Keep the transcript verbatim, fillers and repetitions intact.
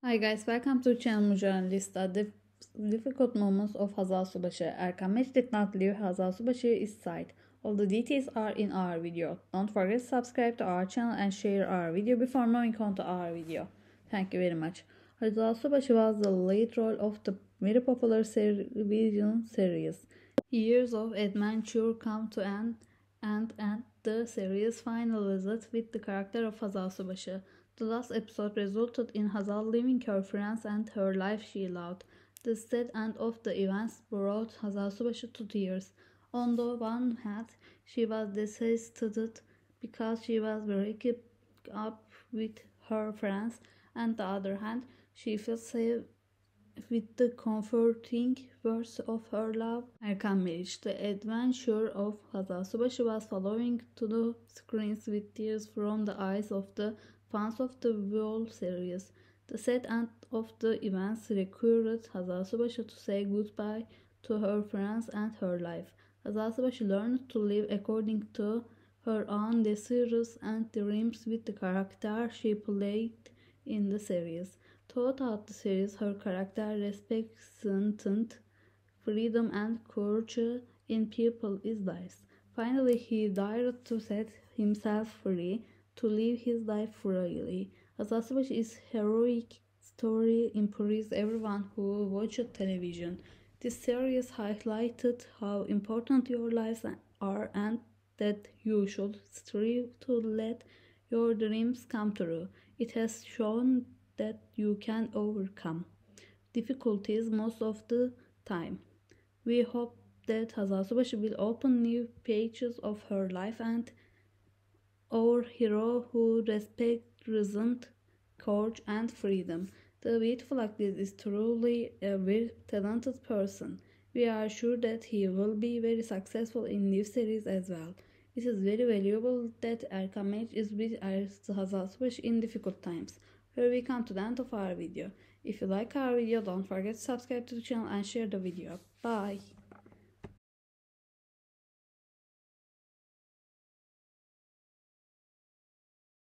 Hi guys, welcome to channel Mujarrah Lista. The difficult moments of Hazal Subaşı. Erkan Meriç did not leave Hazal Subaşı's side. All the details are in our video. Don't forget to subscribe to our channel and share our video before moving on to our video. Thank you very much. Hazal Subaşı was the lead role of the very popular television series. Years of adventure come to an end and the series finalized with the character of Hazal Subaşı. The last episode resulted in Hazal leaving her friends and her life she loved. The sad end of the events brought Hazal Subaşı to tears. On the one hand, she was devastated because she was breaking up with her friends, and the other hand, she felt safe with the comforting words of her love. Erkan Meriç, the adventure of Hazal Subaşı was following to the screens with tears from the eyes of the fans of the whole series. The sad end of the events required Hazal Subaşı to say goodbye to her friends and her life. Hazal Subaşı learned to live according to her own desires and dreams with the character she played in the series. Throughout the series, her character represented freedom and courage in people's lives. Finally, he dared to set himself free, to live his life freely. Hazal Subaşı's heroic story impressed everyone who watched television. This series highlighted how important your lives are and that you should strive to let your dreams come true. It has shown that you can overcome difficulties most of the time. We hope that Hazal Subaşı will open new pages of her life and our hero who respects reason, courage and freedom. The beautiful actress is truly a very talented person. We are sure that he will be very successful in new series as well. It is very valuable that Erkan Meriç is with Hazal Subaşı in difficult times. Here we come to the end of our video. If you like our video, don't forget to subscribe to the channel and share the video. Bye!